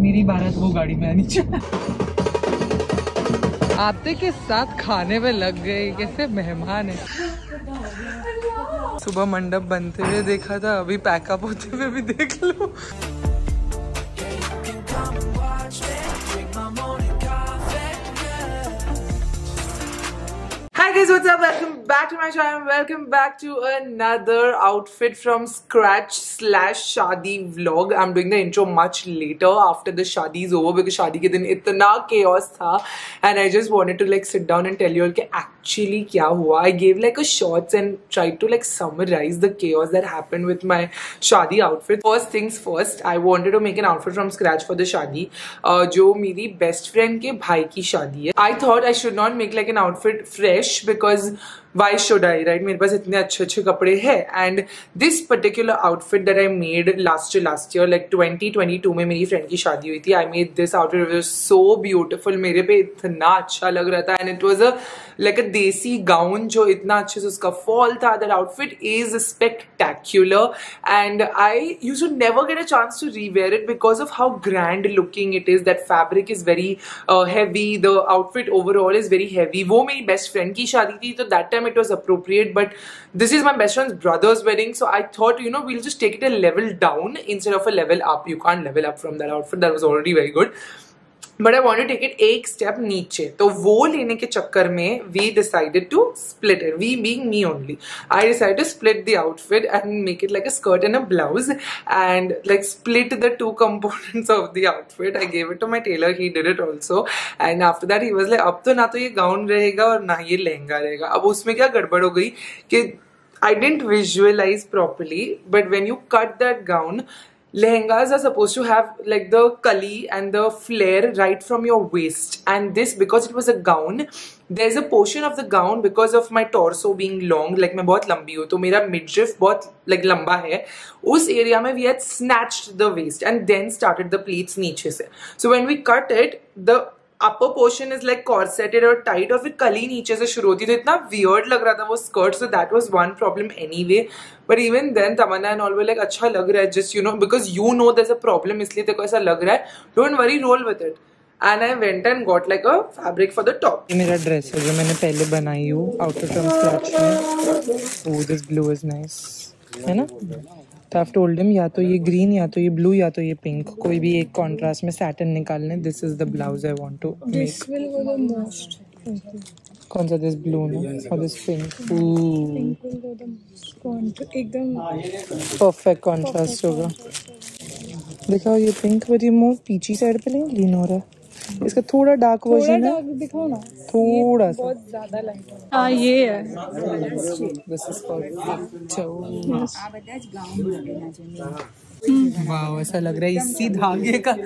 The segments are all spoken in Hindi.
मेरी बारात वो गाड़ी में आनी चाहिए। आते के साथ खाने में लग गए, कैसे मेहमान है। सुबह मंडप बनते हुए देखा था, अभी पैकअप होते हुए भी देख लो। Hi guys, what's up? Welcome back to my channel. Welcome back to another outfit from scratch / शादी vlog. I'm doing the intro much later after the शादी is over because शादी के दिन इतना chaos था and I just wanted to like sit down and tell you all कि actually क्या हुआ. I gave like a shots and tried to like summarize the chaos that happened with my शादी outfit. First things first, I wanted to make an outfit from scratch for the शादी जो मेरी best friend के भाई की शादी है. I thought I should not make like an outfit fresh because why should I, right? मेरे पास इतने अच्छे कपड़े हैं and this particular outfit that I made last year like 2022 में मेरी friend की शादी हुई थी. I made this outfit, it was so beautiful, मेरे पे इतना अच्छा लग रहा था and it was like a desi gown जो इतना अच्छे से उसका फॉल था. That outfit is spectacular and I used to never get a chance to rewear it because of how grand looking it is. That fabric is very heavy, the outfit overall is very heavy. वो मेरी best friend की शादी थी तो that time it was appropriate, but this is my best friend's brother's wedding, so I thought, you know, we'll just take it a level down instead of a level up. You can't level up from that outfit, that was already very good, but I want to take it एक step नीचे. तो वो लेने के चक्कर में we decided to split it. We being me only. I decided to split the outfit and make it like a skirt and a blouse and like split the two components of the outfit. I gave it to my tailor. He did it also. And after that he was like, अब तो ना तो ये गाउन रहेगा और ना ये लहंगा रहेगा. अब उसमें क्या गड़बड़ हो गई कि I didn't visualize properly, but when you cut that gown, lehengas are supposed to have like the kali and the flare right from your waist, and this, because it was a gown, there's a portion of the gown because of my torso being long, like मैं बहुत लंबी हूँ तो मेरा midriff बहुत like लंबा है, उस area में we had snatched the waist and then started the pleats नीचे से. So when we cut it, the upper portion is like corseted or tight और फिर कली नीचे से शुरू होती, तो इतना weird लग रहा था वो skirt. So that was one problem anyway, but even then Tamanna and all were like अच्छा लग रहा है, just you know, because you know there's a problem इसलिए तेरे को ऐसा लग रहा है, don't worry, roll with it. And I went and got like a fabric for the top. ये मेरा ड्रेस है जो मैंने पहले बनाई हूँ outfit from scratch में. Oh, this blue is nice, है ना? तो I've told him या तो ये ग्रीन या तो ये ब्लू या तो ये पिंक, कोई भी एक कॉन्ट्रास्ट में सैटिन निकालने. This is the blouse I want to make. This will go the most. कौन सा? दिस ब्लू ना और this pink. Pink will go the most, एकदम परफेक्ट कॉन्ट्रास्ट होगा. दिखाओ ये पिंक, बट ये मोर पीची साइड पे नहीं ग्रीन हो रहा है. इसका थोड़ा डार्क वर्जन है, दिखाओ ना थोड़ा सा. बहुत ज्यादा लाइट है. हाँ ये है. This is perfect. वाह, ऐसा लग रहा है इसी धागे का.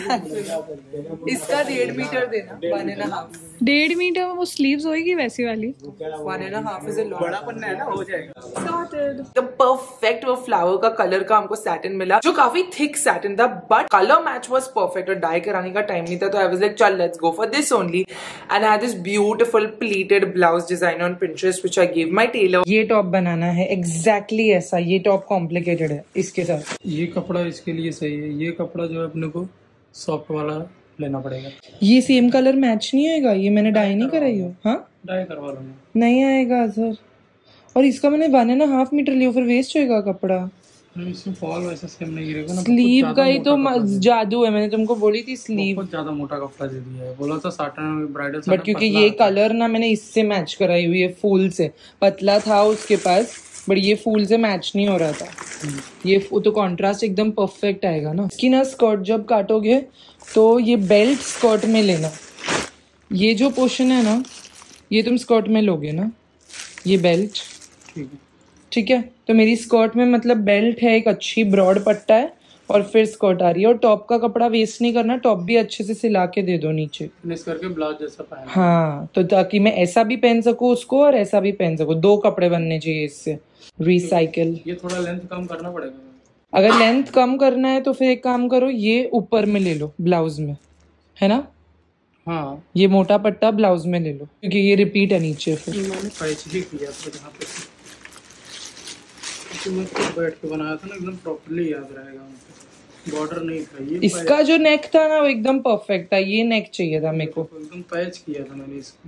इसका 1.5 मीटर देना. 1.5. 1.5 मीटर वो स्लीव्स होगी वैसी वाली. 1.5 इज अ बड़ा पन्ना है ना, हो जाएगा. द परफेक्ट वो फ्लावर का कलर का हमको सैटिन मिला जो काफी थिक सैटिन था, but colour match was perfect और डाई कराने का टाइम नहीं था, तो आई वाज लाइक चल let's go for this only. And I had this beautiful pleated blouse design on Pinterest which I give my tailor. ये टॉप बनाना है एग्जैक्टली ऐसा. ये टॉप कॉम्प्लिकेटेड है इसके साथ. ये कपड़ा इसके लिए सही है. ये कपड़ा जो है अपने को सॉफ्ट वाला लेना पड़ेगा. ये सेम कलर मैच नहीं होएगा. ये मैंने डाई नहीं कराई हो. हाँ डाई करवा लूंगा. नहीं आएगा सर. और इसका मैंने 1.5 मीटर लिया, फिर वेस्ट होएगा कपड़ा. इसमें फॉल वैसे सेम नहीं गिरेगा ना. स्लीव का ही तो जादू है. मैंने तुमको बोली थी स्लीव. बहुत ज्यादा मोटा कपड़ा दे दिया है. बोला था साटन ब्राइडल, बट क्योंकि ये कलर ना मैंने इससे मैच कराई हुई है, फूल से. पतला था उसके पास बट ये फूल से मैच नहीं हो रहा था. ये तो कॉन्ट्रास्ट एकदम परफेक्ट आएगा ना. इसकी ना स्कर्ट जब काटोगे तो ये बेल्ट स्कर्ट में लेना. ये जो पोर्शन है ना ये तुम स्कर्ट में लोगे ना, ये बेल्ट. ठीक है. तो मेरी स्कर्ट में मतलब बेल्ट है, एक अच्छी ब्रॉड पट्टा है और फिर स्कर्ट आ रही है. और टॉप का कपड़ा वेस्ट नहीं करना. टॉप भी अच्छे से सिला के दे दो नीचे, फिनिश करके ब्लाउज जैसा पहनना. हाँ, तो ताकि मैं ऐसा भी पहन सकूँ उसको और ऐसा भी पहन सकूँ. 2 कपड़े बनने चाहिए इससे. रिसाइकिल. ये थोड़ा लेंथ कम करना पड़ेगा. अगर लेंथ कम करना है तो फिर एक काम करो, ये ऊपर में ले लो ब्लाउज में, है ना. हाँ ये मोटा पट्टा ब्लाउज में ले लो क्योंकि ये रिपीट है नीचे. फिर मैंने पैच भी किया था जहाँ पे मैं बैठ के बनाया था ना, एकदम प्रॉपर्ली याद रहेगा. बॉर्डर नहीं था ये। इसका जो नेक था ना वो एकदम परफेक्ट था, ये नेक चाहिए था मेरे को। एकदम पैच किया था मैंने इसको,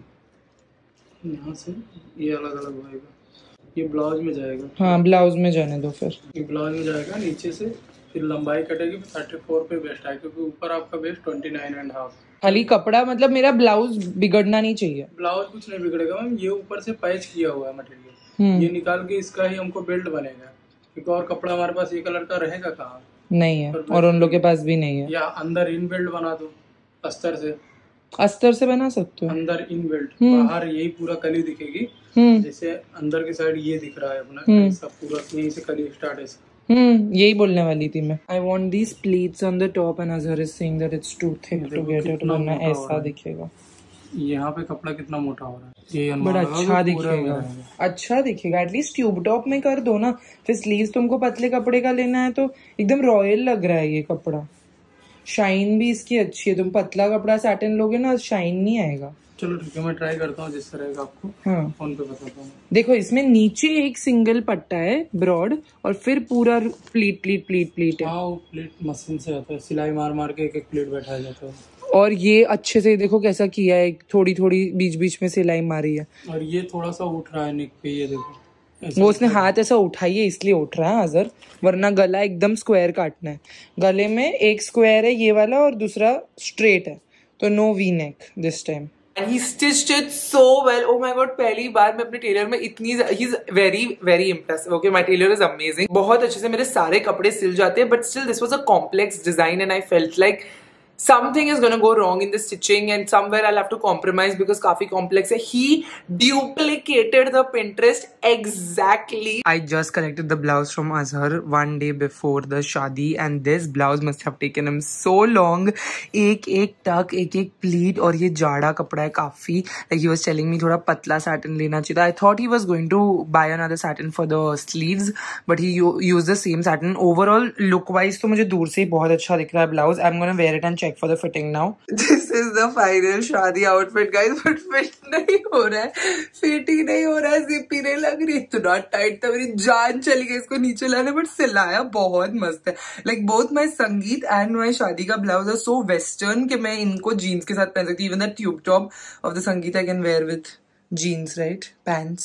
यहाँ से ये अलग अलग होएगा, ये ब्लाउज में जाएगा। हाँ ब्लाउज में जाने दो फिर। ये ब्लाउज में जाएगा नीचे से, फिर लंबाई कटेगी 34 पे बेस्ट है, क्योंकि ऊपर आपका बेस्ट 29.5। खाली कपड़ा मतलब मेरा ब्लाउज बिगड़ना नहीं चाहिए। ब्लाउज कुछ नहीं बिगड़ेगा मैम, ये ऊपर से पैच किया हुआ है मटेरियल, ये निकाल के इसका ही हमको बेल्ट बनेगा, क्योंकि और कपड़ा हमारे पास ये कलर का रहेगा कहाँ, नहीं है, और उन लोग के पास भी नहीं है। या अंदर इन बेल्ट बना दो अस्तर से, अस्तर से बना सकते हो। अंदर इन बेल्ट, बाहर यही पूरा कली दिखेगी, जैसे अंदर की साइड ये दिख रहा है अपना, सब पूरा यहीं से कली स्टार्ट है। यही बोलने वाली थी मैं। I want these pleats on the top and Azhar is saying that it's too thick to get it, वरना ऐसा दिखेगा। यहाँ पे कपड़ा कितना मोटा हो रहा है, ये बड़ा अच्छा दिखेगा, अच्छा दिखेगा। एटलीस्ट ट्यूब टॉप में कर दो ना, फिर स्लीव्स तुमको पतले कपड़े का लेना है तो एकदम रॉयल लग रहा है ये कपड़ा। शाइन भी इसकी अच्छी है, तुम पतला कपड़ा सैटिन लोगे ना शाइन नहीं आएगा। चलो ठीक है, मैं ट्राई करता हूँ जिस तरह का आपको फोन पे बताता हूँ। देखो इसमें नीचे एक सिंगल पट्टा है ब्रॉड, और फिर पूरा प्लीट प्लीट प्लीट प्लीट है। हाँ वो प्लीट मशीन से आता है, सिलाई मार मार के एक एक प्लीट बैठाया जाता है। और ये अच्छे से देखो कैसा किया है, थोड़ी थोड़ी बीच बीच में सिलाई मारी है। और ये थोड़ा सा उठ रहा है नेक पे, ये देखो वो उसने हाथ ऐसा उठाई है इसलिए उठ रहा है अजहर, वरना गला एकदम स्क्वायर काटना है। गले में एक स्क्वायर है ये वाला और दूसरा स्ट्रेट है, तो no V neck this time. And he stitched it so well. Oh my god, पहली बार मैं अपने टेलर में इतनी, he's very very impressive. Okay, my tailor is amazing. बहुत अच्छे से मेरे सारे कपड़े सिल जाते हैं, but still this was a complex design and I felt like something is gonna go wrong in the stitching and somewhere I'll have to compromise because काफी complex है. He duplicated the Pinterest exactly. I just collected the blouse from Azhar one day before the शादी and this blouse must have taken him so long. एक एक टक, एक एक प्लीट, और ये जाड़ा कपड़ा है काफी. Like he was telling me थोड़ा पतला satin लेना चाहिए था. I thought he was going to buy another satin for the sleeves, but he used the same satin. Overall look wise तो मुझे दूर से ही बहुत अच्छा दिख रहा है blouse. I'm gonna wear it and check for the fitting now. This is the final शादी outfit guys, but fit नहीं हो रहा है, फिट ही नहीं हो रहा है, जिप ही नहीं लग रही, इतना टाइट था मेरी जान चली गई इसको नीचे लाने, बट सिलाया बहुत मस्त है. Like both my संगीत and my शादी का ब्लाउज are so western कि मैं इनको jeans के साथ पहन सकती हूँ. Even the tube top of the संगीत I can wear with jeans, right? Pants.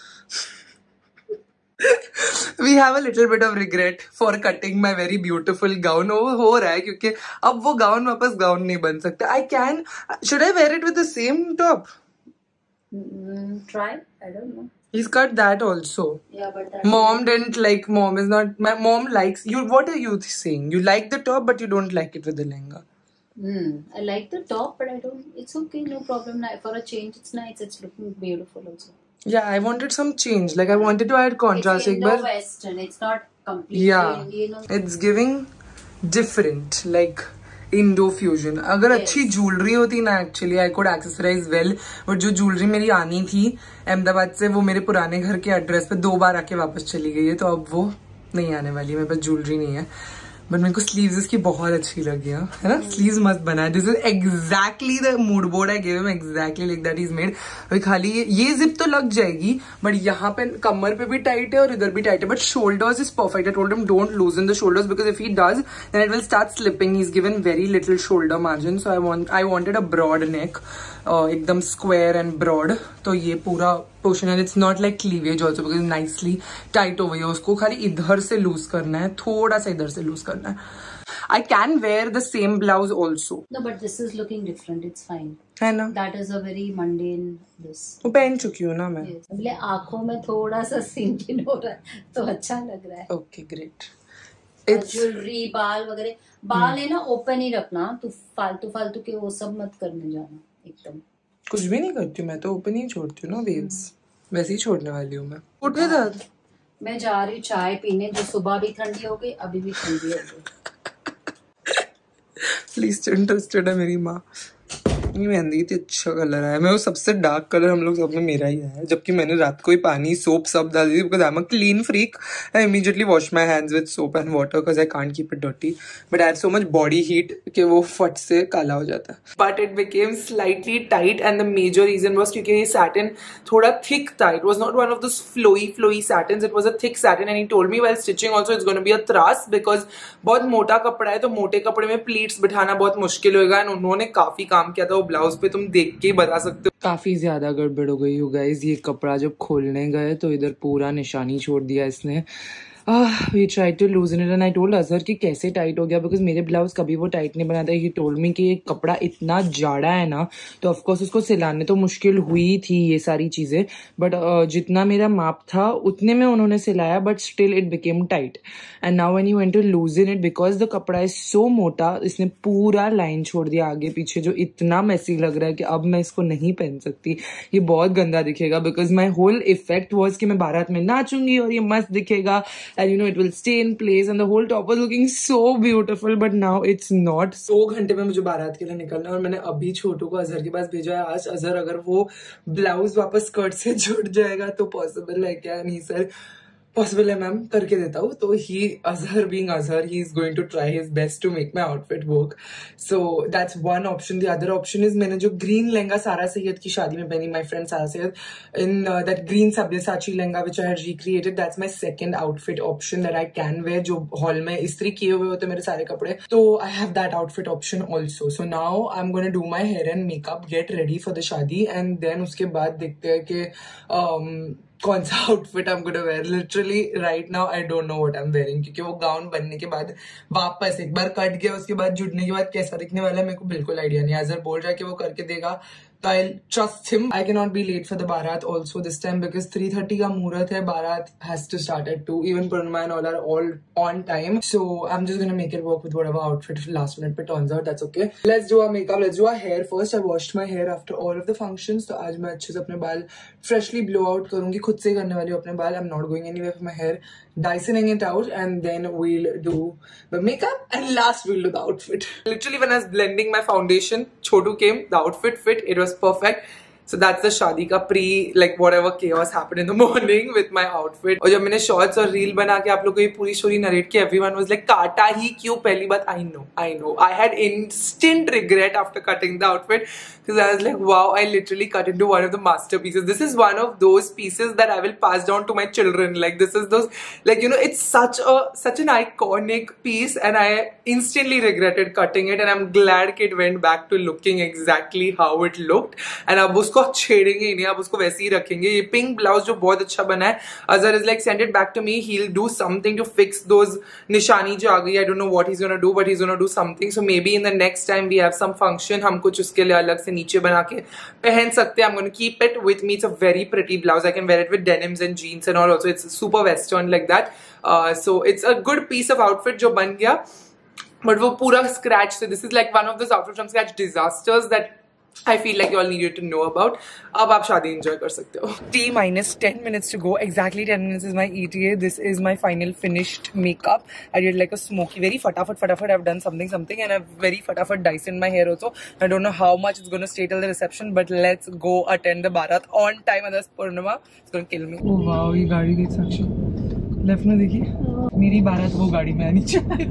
We have a little bit of regret for cutting my very beautiful gown. हो रहा है क्योंकि अब वो गाउन वापस गाउन नहीं बन सकता. Should I wear it with the same top? Try. I don't know. He's cut that also. Yeah, but that Mom didn't like. Mom is not. My mom likes you. What are you saying? You like the top, but you don't like it with the lehenga. I like the top, but I don't. It's okay, no problem. For a change, it's nice. It's looking beautiful also. Yeah, I wanted some change. Like I wanted to add contrast. It's Indo-Western. It's not completely Indian. It's giving different, like Indo fusion. अगर अच्छी ज्वेलरी होती ना, actually I could accessorise well, but जो ज्वेलरी मेरी आनी थी अहमदाबाद से वो मेरे पुराने घर के एड्रेस पे 2 बार आके वापस चली गई है, तो अब वो नहीं आने वाली है. मेरे पास ज्वेलरी नहीं है, बट मेरे को स्लीव्स इसकी बहुत अच्छी लगी है ना. स्लीव्स मस्त बना है. This is exactly the mood board I give him, exactly like that is made. अभी खाली ये जिप तो लग जाएगी, बट यहाँ पे कमर पे भी टाइट है और इधर भी टाइट है, but shoulders is perfect. I told him don't loosen the shoulders because if he does then it will start slipping. He is given very little shoulder margin, so I wanted a broad neck, एकदम स्क्वायर एंड ब्रॉड. तो ये पूरा पोर्शन है. It's not like cleavage also because nicely tight हो गई है. उसको खाली इधर से लूज करना है, थोड़ा सा इधर से लूज करना है. I can wear the same blouse also. No, but this is looking different. It's fine. है ना? That is a very mundane this. वो पहन चुकी हूँ ना मैं. Yes. मतलब आँखों में थोड़ा सा सिंक इन हो रहा है, तो अच्छा लग रहा है. Okay, great. ज्वेलरी, बाल वगैरह, बाल है ना ओपन ही रखना, तो फालतू के वो सब मत करने जाना. एकदम कुछ भी नहीं करती हूँ मैं, तो ओपन ही छोड़ती हूँ ना वेव्स. वैसे ही छोड़ने वाली हूँ मैं. उठ गए दाद. मैं जा रही हूँ चाय पीने, जो सुबह भी ठंडी हो गई, अभी भी ठंडी हो गई. प्लीज इंटरेस्टेड है मेरी माँ. ये मेहंदी इतनी अच्छा कलर है। मैं वो सबसे डार्क कलर हम लोग सब में मेरा ही है, जबकि मैंने रात को ही पानी सोप सब डाल दी because I am a clean freak. I immediately wash my hands with soap and water because I can't keep it dirty, but I have so much body heat कि वो फट से काला हो जाता है। But it became slightly tight and the major reason was क्योंकि ये सैटिन थोड़ा थिक था। It was not one of those flowy satins, it was a thick satin and he told me while stitching also it's gonna be a त्रास बिकॉज बहुत मोटा कपड़ा है, तो मोटे कपड़े में प्लीट्स बिठाना बहुत मुश्किल होगा। एंड उन्होंने काफी काम किया था वो ब्लाउज पे, तुम देख के ही बता सकते हो। काफी ज्यादा गड़बड़ हो गई हो गाइस। ये कपड़ा जब खोलने गए तो इधर पूरा निशानी छोड़ दिया इसने। We try to loosen it and I told Azhar कि कैसे टाइट हो गया बिकॉज मेरे ब्लाउज कभी वो टाइट नहीं बनाता। ही टोल्ड मी कि ये कपड़ा इतना जाड़ा है ना, तो ऑफकोर्स उसको सिलाने तो मुश्किल हुई थी ये सारी चीजें, बट जितना मेरा माप था उतने में उन्होंने सिलाया, but still it became tight. And now when you want to loosen it because the कपड़ा इज सो मोटा, इसने पूरा लाइन छोड़ दिया आगे पीछे, जो इतना मैसी लग रहा है कि अब मैं इसको नहीं पहन सकती। ये बहुत गंदा दिखेगा because my whole effect was कि मैं बारात में नाचूंगी और ये मस्त दिखेगा and you know it will stay in place and the whole top was looking so beautiful, but now it's not. 2 घंटे में मुझे बारात के लिए निकलना है और मैंने अभी छोटू को अजहर के पास भेजा है। आज अजहर अगर वो ब्लाउज वापस स्कर्ट से जुड़ जाएगा तो पॉसिबल है क्या? नहीं सर पॉसिबल है मैम, करके देता हूँ। तो he Azhar being Azhar, he is going to try his best to make my outfit work. So that's one option. The other option is मैंने जो ग्रीन लहंगा सारा सैयद की शादी में पहनी, my friend Sara Syed, in that green Sabyasachi lehenga which I had recreated, that's my second outfit option that I can wear. जो हॉल में इस्त्री किए हुए होते मेरे सारे कपड़े, तो I have that outfit option also. So now I am gonna do my hair and makeup, get ready for the shaadi, and then उसके बाद देखते हैं कि कौन सा outfit I am gonna wear. Literally right now I don't know what I am wearing, क्योंकि वो गाउन बनने के बाद वापस एक बार कट गया, उसके बाद जुड़ने के बाद कैसा दिखने वाला है मेरे को बिल्कुल आइडिया नहीं। अजहर बोल रहा है कि वो करके देगा, तो I trust him. I can not be late for the baraat also this time because 3:30 का मुहूर्त है, baraat has to start at 2। Even Purnima and all are all on time, so I am just gonna make it work with whatever outfit last minute पे turns out, that's okay. Let's do our makeup, let's do our hair first. I washed my hair after all of the functions, तो आज मैं अच्छे से अपने बाल फ्रेशली ब्लो आउट करूंगी, खुद से करने वाली हूँ अपने बाल। I am not going anywhere for my hair, Dysoning it out, and then we'll do the makeup, and last we'll do the outfit. Literally when I was blending my foundation, Chotu came, the outfit fit, it was perfect. So that's the शादी का like whatever chaos happened in the morning with my outfit. और जब मैंने shorts और reel बना के आप लोगों को ये पूरी story narrate की, everyone was like काटा ही क्यों पहली बात? I know. I had instant regret after cutting the outfit because I was like, wow, I literally cut into one of the masterpieces. This is one of those pieces that I will pass down to my children. Like this is those, like you know, it's such an iconic piece, and I instantly regretted cutting it, and I'm glad it went back to looking exactly how it looked. And अब उसको छेड़ेंगे ही नहीं, आप उसको वैसे ही रखेंगे। ये पिंक ब्लाउज जो बहुत अच्छा बना है, Azhar is like send it back to me, he will do something to fix those निशानी जो आ गई। I don't know what he is gonna do, but he is gonna do something. So maybe in the next time we have some function, हम कुछ उसके लिए अलग से नीचे बना के पहन सकते हैं। I am gonna keep it with me, it's a very pretty blouse, I can wear it with denims and jeans and all also, it's super western like that. So it's a good piece of outfit जो बन गया, बट वो पूरा स्क्रैच से, this is like one of those outfit from scratch disasters that I feel like you all needed to know about. अब आप शादी enjoy कर सकते हो। T-10 minutes to go. Exactly 10 minutes is my ETA. This is my final finished makeup. I did like a smoky, very fatafat. I've done something, and I've very fatafat Dyson my hair also. I don't know how much it's gonna stay till the reception, but let's go attend the barat on time. Otherwise Purnima is gonna kill me. Oh wow, ये गाड़ी देख सकते हो। लेफ्ट में देखिए, मेरी बारात वो गाड़ी में आनी चाहिए।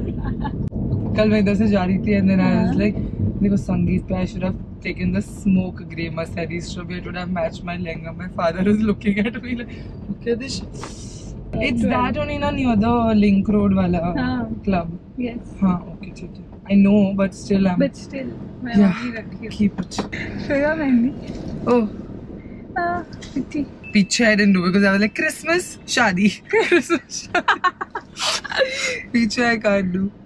कल मैं इधर से जा रही थी, and then I was like, देखो संगीत पे I should have taken the smoke grey Mercedes strawberry. It would have matched my lehenga. My father is looking at me like, look at this. It's that only na near the Link Road wala club. Yes. हाँ, okay, ठीक है. I know, but still I'm. But still, मैं वहीं रखी हूँ. Keep it. Sugar mehndi. Oh. पीछे. पीछे I didn't do because I was like Christmas शादी. Christmas शादी. पीछे I can't do.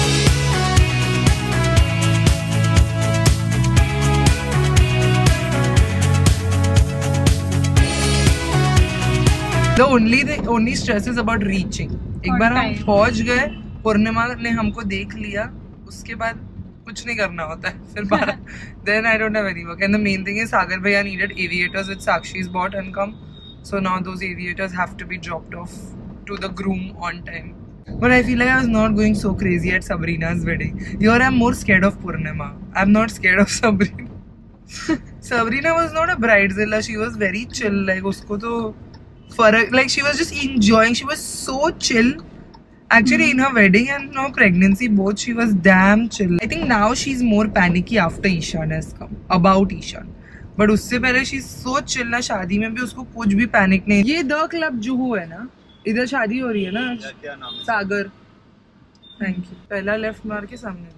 The only stress is about reaching. एक बार हम पहुंच गए, पूर्णिमा ने हमको देख लिया, उसके बाद कुछ नहीं करना होता है फिर बाहर। Then I don't have any work. And the main thing is Sagar bhaiya needed aviators which Sakshi's bought and come. So now those aviators have to be dropped off to the groom on time. But I feel like I was not going so crazy at Sabrina's wedding. Here I'm more scared of Purnima. I'm not scared of Sabrina. Sabrina was not a bridezilla. She was very chill. Like उसको तो फर्क, like she was just enjoying. She was so chill. Actually, in her wedding and her pregnancy, both she was damn chill. I think now she's more panicky after Ishan has come. About Ishan. But उससे पहले she's so chill ना, शादी में भी उसको कुछ भी पैनिक नहीं. ये द क्लब जुहू है ना, इधर शादी हो रही है ना. क्या नाम है? सागर. Thank you. पहला लेफ्ट मार के सामने.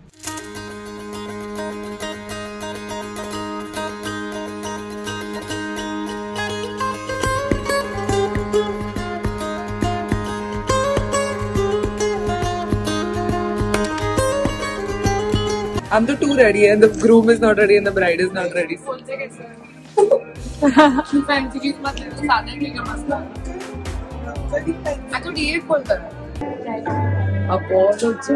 I'm the two ready and the groom is not ready and the bride is not ready. Fancy चीज मत ले, सादा ठीक है मस्त. तो ये बोलता है. अब बहुत अच्छा.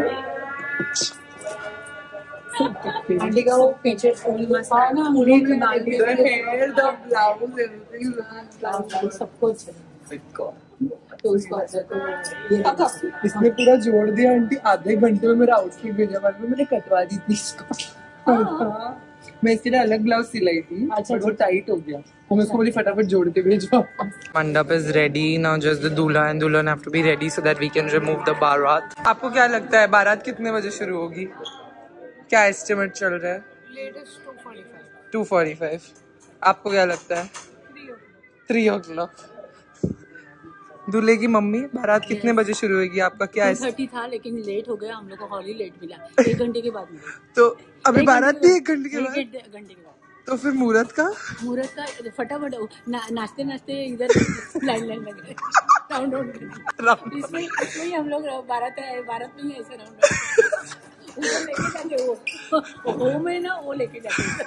आंटी का वो पीछे फूल मस्त है ना, मुड़ी के डाल के हेयर द ब्लाउज एवरीथिंग सब कुछ है. तो उसको इसने पूरा जोड़ दिया आंटी. आधे घंटे में मेरा आउटफिट भेजा. बाद में मैंने कटवा दी थी इसको. मैं इसके लिए अलग ब्लाउज सिलाई थी. अच्छा, वो टाइट हो गया तो मैं उसको बोली फटाफट जोड़ के भेजो. Mandap is ready now. Just the दूल्हा and दुल्हन have to be ready so that we can remove the barat. आपको क्या लगता है बारात कितने बजे शुरू होगी? क्या एस्टिमेट चल रहा है? लेटेस्ट 2:45. 2:45. आपको क्या लगता है? 3 o'clock. दूल्हे की मम्मी, बारात कितने बजे शुरू होगी? आपका क्या है? 2:30 था लेकिन लेट हो गया. हम लोग को हॉल ही लेट मिला. 1 घंटे के बाद मिला. तो अभी बारात भी 1 घंटे के बाद. 1 घंटे के बाद. तो फिर मुहूर्त का फटाफट नाचते नाचते इधर लाइन लग गए. राउंड इसमें हम लोग बारात में ही ऐसे राउंड लेके जाते. वो में ना वो लेके जाते.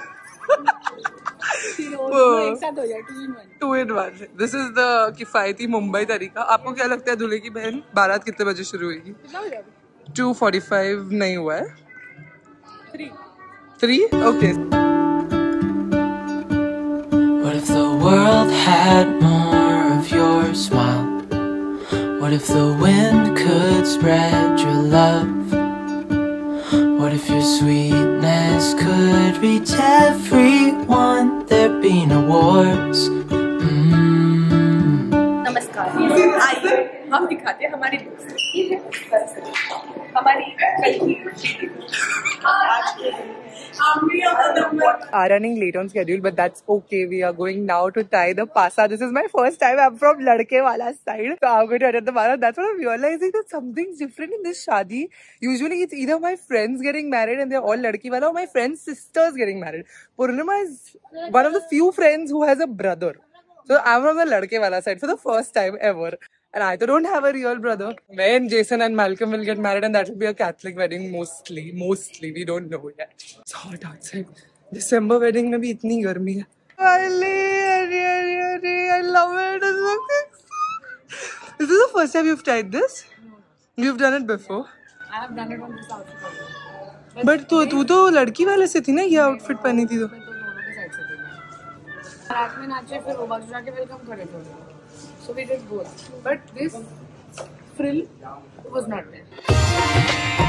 एक साथ हो जाए 2 in 1. दिस इज द किफायती मुंबई तरीका. आपको क्या लगता है दूल्हे की बहन बारात कितने बजे शुरू होगी? 2:45 नहीं हुआ है. 3 okay. What if the world had more of your smile? What if the wind could spread your love? What if your sweetness could reach everyone? There'd be no wars. नमस्कार. आइए हम दिखाते हैं हमारी दोस्ती. हमारी कल की are running late on schedule, but that's okay. We are going now to tie the pasa. This is my first time. I'm from ladke wala side, so I'm going to attend the pasa. That's what I'm realizing, that something's different in this shadi. Usually it's either my friends getting married and they're all ladki wala, or my friend's sisters getting married. Purnima is one of the few friends who has a brother, so I'm from the ladke wala side for the first time ever. And I don't have a real brother. Me and Jason and Malcolm will get married and that will be a Catholic wedding mostly. We don't know yet. It's hot outside. December wedding mein bhi itni garmi hai. I love it. Is this the first time you've tried this? You've done it before? I have done it on this outfit. But तू तो लड़की वाले से थी ना, ये आउटफिट पहनी थी तो. दोनों के साइड से थी. रात में नाचे फिर वो बाजू जाके वेलकम करे थे. So we did both, but this frill was not there.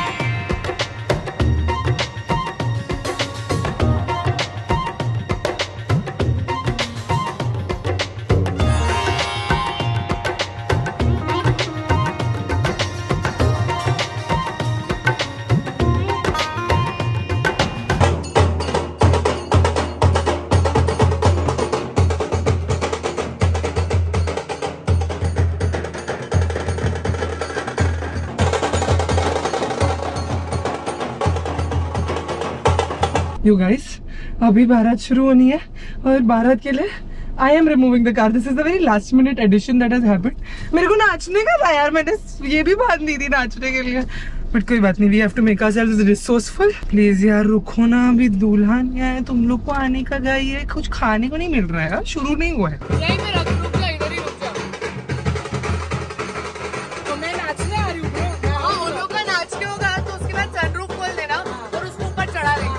You guys, अभी बारात शुरू होनी है और बारात के लिए I am removing the car. This is the very last minute addition that has happened. मेरे को नाचने का था यार, मैंने ये भी बात दी थी नाचने के लिए, बट कोई बात नहीं. We have to make ourselves resourceful. Please यार रुको ना, अभी दूल्हा नहीं आया. तुम लोग को आने का गया, ये कुछ खाने को नहीं मिल रहा है यार, शुरू नहीं हुआ है. यहीं पे रुक जा, इधर ही रुक जा. तो मैं नाचने आ रही हूँ. हाँ, उन लोग का नाचने होगा तो उसके बाद सनरूफ खोल देना और उसको ऊपर चढ़ा देंगे.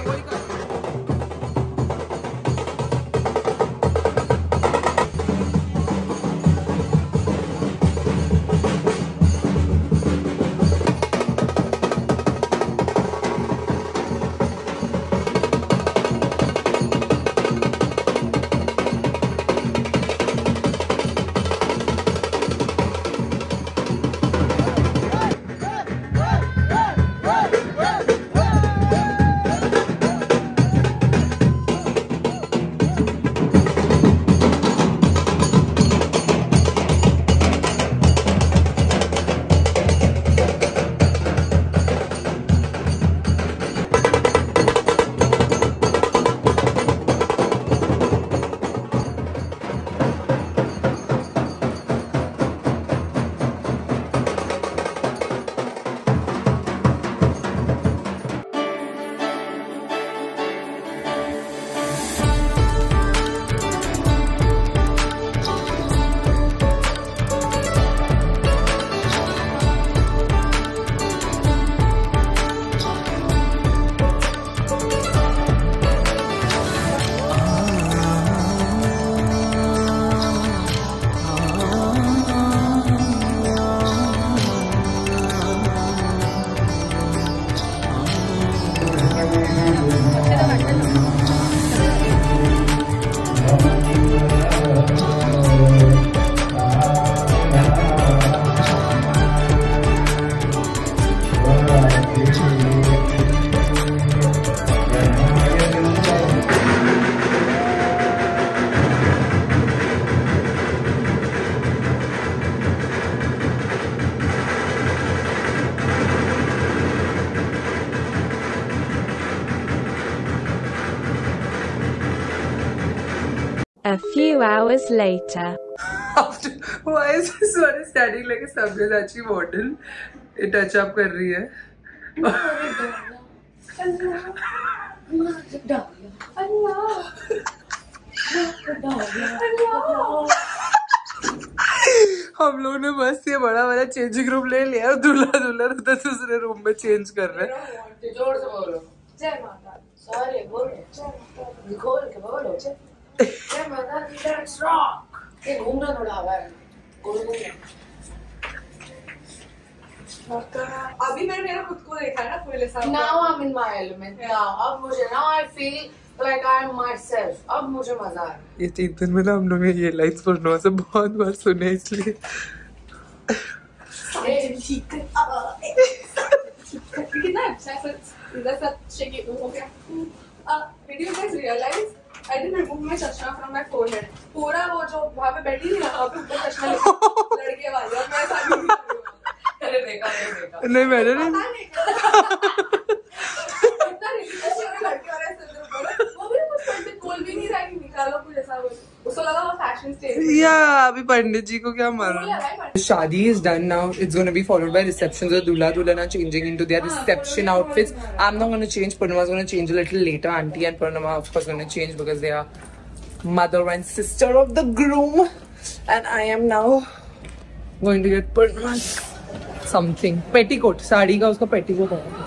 A few hours later. After, why is this one standing like a Sabyasachi model? ये touch up कर रही है. हम लोग ने बस ये बड़ा वाला चेंजिंग रूम ले लिया और दूल्हा दुल्हन उधर दूसरे रूम में चेंज कर रहे हैं. जोर से बोलो. जय माता. सॉरी बोलो. खोल के बोलो. जय माता दी. Let's rock. ये घूमना थोड़ा हवा है. अभी मैंने मेरा खुद को देखा है ना फुल ऐसा. Now I'm in my element. अब मुझे now I feel like I am myself. अब मुझे मजा आ रहा है. ये 3 दिन में ना हम लोग ने ये लाइन्स पूर्णिमा से बहुत बार सुने इसलिए. कितना अच्छा है इधर सब शेकी हो गया. Did you guys realize I didn't remove my chashma from my forehead. पूरा वो जो वहाँ पे बैठी थी ना वहाँ पे ऊपर चश्मा लड़के वाली और मैं सारी अरे देखा नहीं मैंने नहीं लड़के वाले वो भी कुछ पंडित बोल भी नहीं रहा कि निकालो कुछ ऐसा. उसको लगा वो फैशन स्टेटमेंट. या अभी पंडित जी को क्या मालूम. शादी is done now. It's going to be followed by receptions. The दूल्हा दुल्हन are changing into their reception outfits. I'm not going to change. Purnima is going to change a little later. Auntie and Purnima of course going to change because they are mother and sister of the groom. And I am now going to get Purnima's something petticoat. Sari का उसका petticoat है.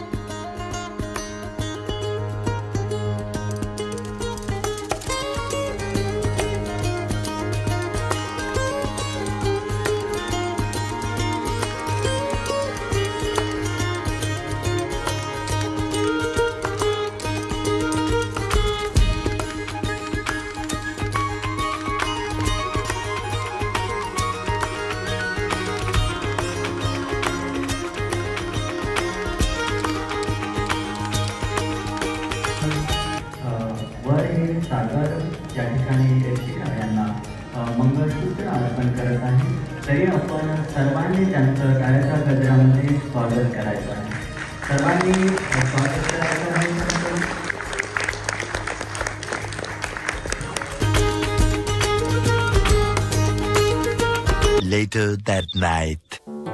ज्या ठिकाणी प्रेक्षिका यांना मंगळसूत्र अर्पण करत आहे तरी आपण सर्वांनी त्यांचं टाळ्याच्या गजरामध्ये स्वागत करायचं आहे. सर्वांनी स्वागत करायचं आहे. Later that night.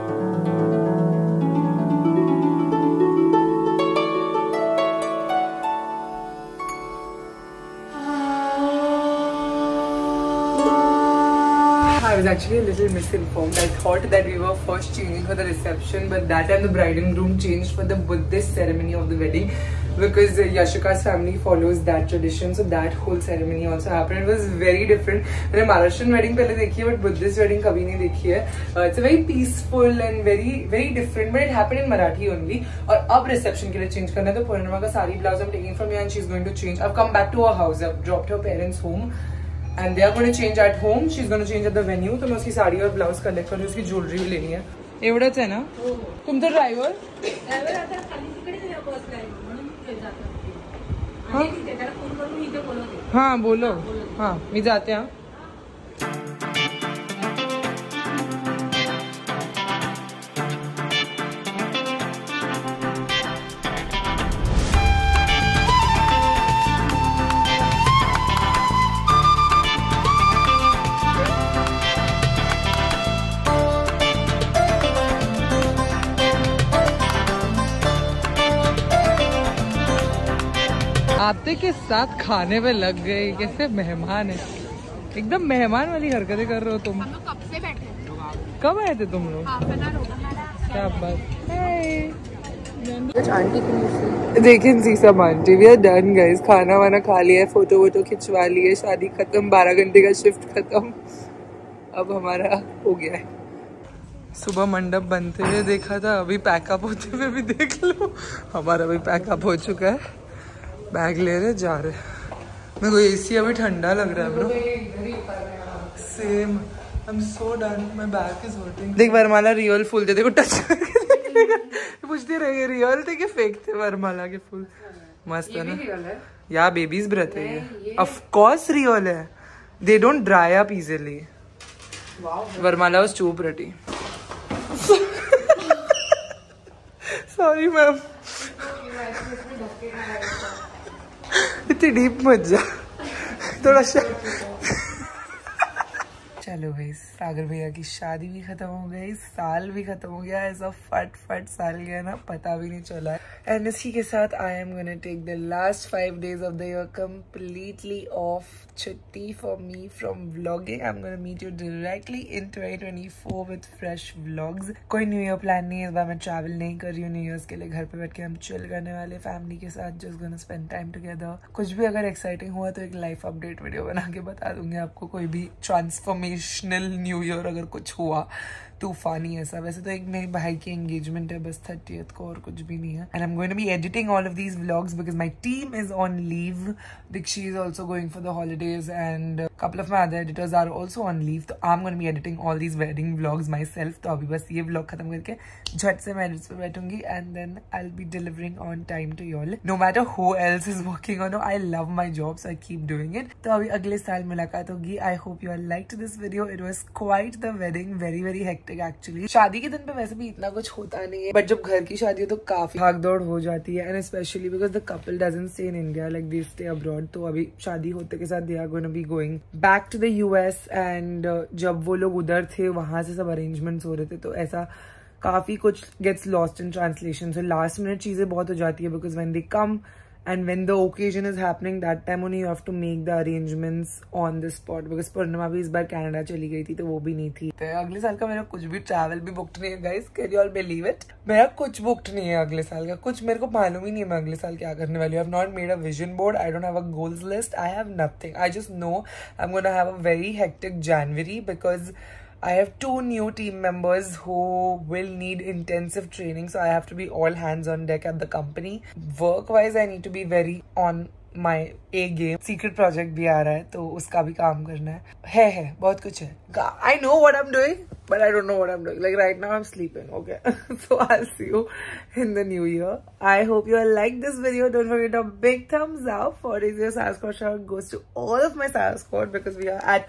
I was actually a little misinformed. I thought that we were first changing for the reception, but that time the bride and groom changed for the Buddhist ceremony of the wedding because Yashika's family follows that tradition. So that whole ceremony also happened. It was very different. मैंने Maharashtrian wedding पहले देखी है, but Buddhist wedding कभी नहीं देखी है. It's a very peaceful and very different, but it happened in Marathi only. और अब reception के लिए change करना है तो पूर्णिमा का sari blouse I'm taking from here and she's going to change. I've come back to her house. I've dropped her parents home. And they are going to change at home. She's going to change at the venue. तो मैं उसकी साड़ी और ब्लाउज कलेक्ट करूँ. उसकी ज्वेलरी भी लेनी है. एवढंच आहे ना. तुमचा ड्रायव्हर आता खाली तिकडे बसलाय म्हणून ते जातात. हां त्याला फोन करून इथे बोलवते. हां बोलो. हां मी जाते. हां आते के साथ खाने पे लग गए. कैसे मेहमान है. एकदम मेहमान वाली हरकतें कर रहे हो तुम. हम लोग कब से बैठे हैं. कब आए थे तुम लोग. क्या बात. देखिए सी सब aunty. We are done guys. खाना वाना खा लिया है. फोटो वोटो खिंचवा लिए. शादी खत्म. 12 घंटे का शिफ्ट खत्म. अब हमारा हो गया है. सुबह मंडप बनते हुए देखा था. अभी पैकअप होते हुए भी देख लो. हमारा भी पैकअप हो चुका है. बैग ले रहे जा रहे. मेरे को एसी अभी ठंडा लग रहा है bro. Same. I am so done. My back is hurting. देख वरमाला रियल फूल दे. देखो टच करके पूछते रहे रियल थे कि फेक थे. वरमाला के फूल मस्त है ना. या बेबीज ब्रेथ है ये. ऑफ कोर्स रियल है. They don't dry up easily. Varmala was too pretty. Sorry ma'am. इतनी डीप मत जा. थोड़ा हेलो गाइस, सागर भैया की शादी भी खत्म हो गई, साल भी खत्म हो गया। ऐसा फट फट साल गया ना, पता भी नहीं चला। एंड इसी के साथ I am gonna take the last 5 days of the year completely off, छुट्टी for me from vlogging. I am gonna meet you directly in 2024 with fresh vlogs. कोई न्यू ईयर प्लान नहीं है, इस बार मैं ट्रैवल नहीं कर रही हूँ न्यू ईयर्स के लिए। घर पे बैठ के हम चिल करने वाले फैमिली के साथ, just gonna spend time together. कुछ भी अगर एक्साइटिंग हुआ तो एक लाइफ अपडेट वीडियो बना के बता दूंगी आपको। कोई भी ट्रांसफॉर्मेशनल न्यू ईयर अगर कुछ हुआ तूफानी ऐसा। वैसे तो एक मेरे भाई की एंगेजमेंट है बस 30th को, और कुछ भी नहीं है। And I am going to be editing all of these vlogs because my team is on leave. Dikshi is also going for the holidays and couple of my other editors are also on leave, तो I'm going to be editing all these wedding vlogs myself। तो अभी बस ये vlog खत्म करके झट से मैं edits पे बैठूंगी and then I'll be delivering on time to y'all, no matter who else is working on it। I love my job so I keep doing it। तो अभी अगले साल मुलाकात होगी। I hope you all liked this video। It was quite the wedding, very very hectic actually। शादी के दिन पे वैसे भी इतना कुछ होता नहीं है, बट जब घर की शादी हो तो काफी भाग दौड़ हो जाती है। And specially because the couple doesn't stay in India, like they stay abroad. तो अभी शादी होते के साथ they are going to be going back to the US and जब वो लोग उधर थे वहां से सब अरेंजमेंट्स हो रहे थे, तो ऐसा काफी कुछ gets lost in translation. So last minute चीजें बहुत हो जाती है because when they come and when the occasion is happening, that time only you have to make the arrangements on the spot because Purnima भी इस बार कनाडा चली गई थी तो वो भी नहीं थी। तो अगले साल का मेरा कुछ भी ट्रैवल भी बुक्ड नहीं है guys, can you all believe it. मेरा कुछ बुक्ड नहीं है अगले साल का, कुछ मेरे को मालूम ही नहीं है मैं अगले साल क्या करने वाली हूँ। I have not made a vision board, I don't have a goals list, I have nothing. I just know I am gonna have a very hectic January because I have 2 new team members who will need intensive training, so I have to be all hands on deck at the company. Work-wise, I need to be very on my A game. Secret project भी आ रहा है तो उसका भी काम करना है बहुत कुछ है। I know what I'm doing, but I don't know what I'm doing. Like right now, I'm sleeping. Okay, so I'll see you in the new year. I hope you all like this video. Don't forget a big thumbs up. For this year's Sarah Squad shout out goes to all of my Sarah Squad because we are at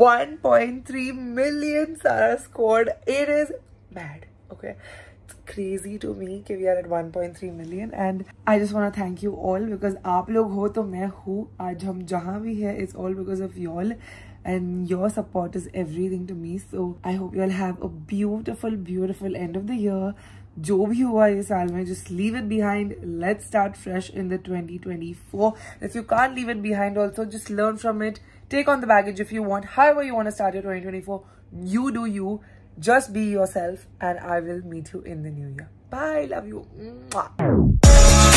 1.3 million Sarah Squad. It is bad. Okay. Crazy to me कि we are at 1.3 million and I just want to thank you all because आप लोग हो तो मैं हूँ। आज हम जहाँ भी है it's all because of y'all and your support is everything to me। So I hope you all have a beautiful beautiful end of the year। जो भी हुआ ये साल में just leave it behind, let's start fresh in the 2024। if you can't leave it behind also just learn from it, take on the baggage if you want, however you want to start your 2024, you do you, just be yourself and I will meet you in the new year। Bye, love you। Mwah.